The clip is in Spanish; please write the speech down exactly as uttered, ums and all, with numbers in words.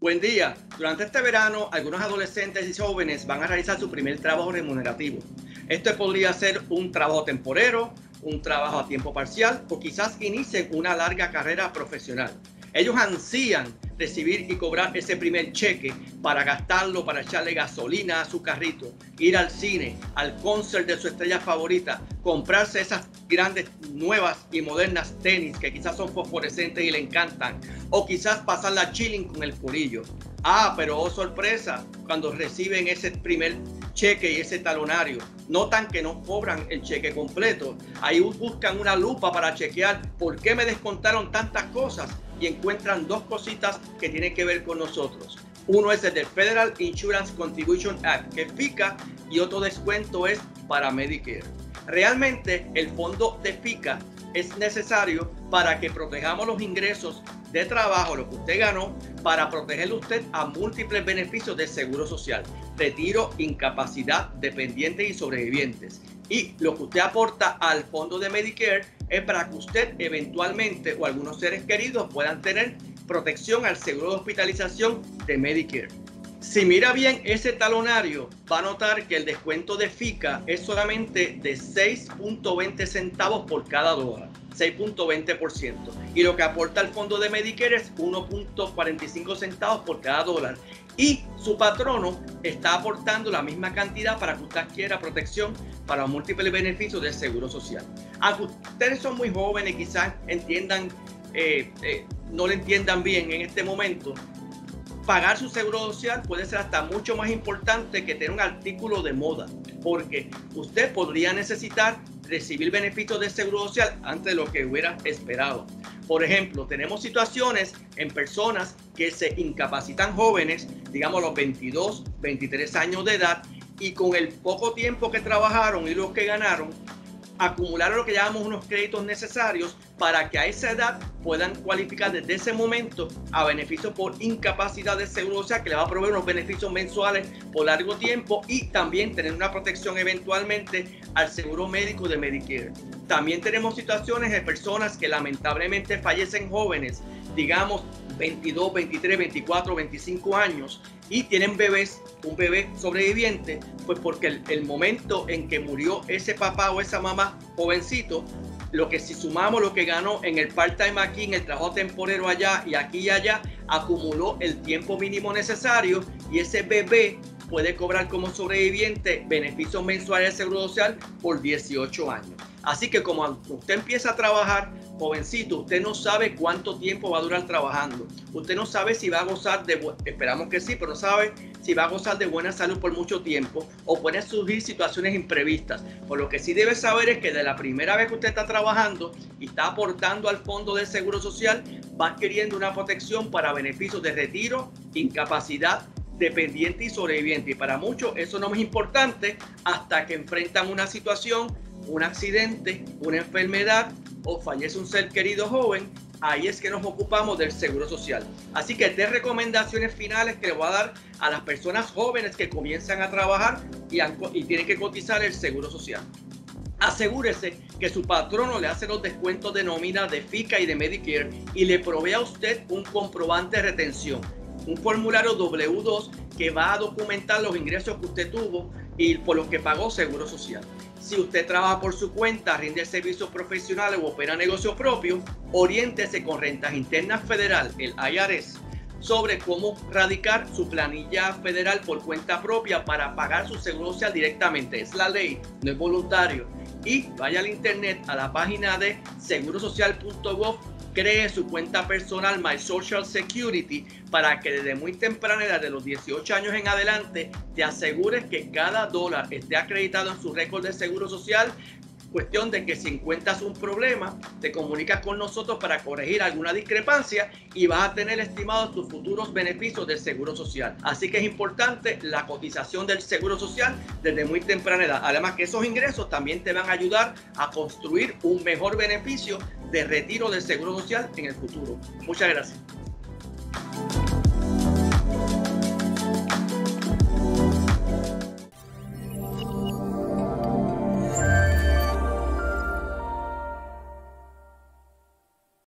Buen día. Durante este verano, algunos adolescentes y jóvenes van a realizar su primer trabajo remunerativo. Esto podría ser un trabajo temporero, un trabajo a tiempo parcial o quizás inicien una larga carrera profesional. Ellos ansían recibir y cobrar ese primer cheque para gastarlo, para echarle gasolina a su carrito, ir al cine, al concert de su estrella favorita, comprarse esas grandes, nuevas y modernas tenis que quizás son fosforescentes y le encantan, o quizás pasarla chilling con el corillo. Ah, pero oh sorpresa, cuando reciben ese primer cheque y ese talonario, notan que no cobran el cheque completo. Ahí buscan una lupa para chequear por qué me descontaron tantas cosas y encuentran dos cositas que tienen que ver con nosotros. Uno es el del Federal Insurance Contribution Act, que es FICA, y otro descuento es para Medicare. Realmente el fondo de FICA es necesario para que protejamos los ingresos de trabajo, lo que usted ganó, para protegerle usted a múltiples beneficios de seguro social, retiro, incapacidad, dependientes y sobrevivientes. Y lo que usted aporta al fondo de Medicare es para que usted eventualmente o algunos seres queridos puedan tener protección al seguro de hospitalización de Medicare. Si mira bien ese talonario, va a notar que el descuento de FICA es solamente de seis punto veinte centavos por cada dólar, seis punto veinte por ciento. Y lo que aporta el fondo de Medicare es uno punto cuarenta y cinco centavos por cada dólar. Y su patrono está aportando la misma cantidad para que usted quiera protección para múltiples beneficios del seguro social. Aunque ustedes son muy jóvenes, quizás entiendan, eh, eh, no lo entiendan bien en este momento, pagar su seguro social puede ser hasta mucho más importante que tener un artículo de moda, porque usted podría necesitar recibir beneficios de seguro social antes de lo que hubiera esperado. Por ejemplo, tenemos situaciones en personas que se incapacitan jóvenes, digamos los veintidós, veintitrés años de edad, y con el poco tiempo que trabajaron y lo que ganaron, acumularon lo que llamamos unos créditos necesarios para que a esa edad puedan cualificar desde ese momento a beneficios por incapacidad de seguro social, que le va a proveer unos beneficios mensuales por largo tiempo y también tener una protección eventualmente al seguro médico de Medicare. También tenemos situaciones de personas que lamentablemente fallecen jóvenes, digamos veintidós, veintitrés, veinticuatro, veinticinco años, y tienen bebés, un bebé sobreviviente, pues porque el, el momento en que murió ese papá o esa mamá jovencito, lo que si sumamos lo que ganó en el part-time aquí, en el trabajo temporero allá y aquí y allá, acumuló el tiempo mínimo necesario y ese bebé puede cobrar como sobreviviente beneficios mensuales de seguro social por dieciocho años. Así que como usted empieza a trabajar, jovencito, usted no sabe cuánto tiempo va a durar trabajando. Usted no sabe si va a gozar de, esperamos que sí, pero no sabe si va a gozar de buena salud por mucho tiempo o pueden surgir situaciones imprevistas. Por lo que sí debe saber es que de la primera vez que usted está trabajando y está aportando al fondo del seguro social, va adquiriendo una protección para beneficios de retiro, incapacidad, dependiente y sobreviviente. Y para muchos eso no es importante hasta que enfrentan una situación, un accidente, una enfermedad o fallece un ser querido joven. Ahí es que nos ocupamos del seguro social. Así que tres recomendaciones finales que le voy a dar a las personas jóvenes que comienzan a trabajar y, han, y tienen que cotizar el seguro social. Asegúrese que su patrono le hace los descuentos de nómina de FICA y de Medicare y le provee a usted un comprobante de retención, un formulario doble u dos que va a documentar los ingresos que usted tuvo y por los que pagó seguro social. Si usted trabaja por su cuenta, rinde servicios profesionales o opera negocio propio, oriéntese con Rentas Internas Federal, el I R S, sobre cómo radicar su planilla federal por cuenta propia para pagar su seguro social directamente. Es la ley, no es voluntario. Y vaya al internet a la página de seguro social punto gov, cree su cuenta personal My Social Security para que desde muy temprana edad, de los dieciocho años en adelante, te asegures que cada dólar esté acreditado en su récord de seguro social. Cuestión de que si encuentras un problema, te comunicas con nosotros para corregir alguna discrepancia y vas a tener estimados tus futuros beneficios del seguro social. Así que es importante la cotización del seguro social desde muy temprana edad. Además que esos ingresos también te van a ayudar a construir un mejor beneficio de retiro del seguro social en el futuro. Muchas gracias.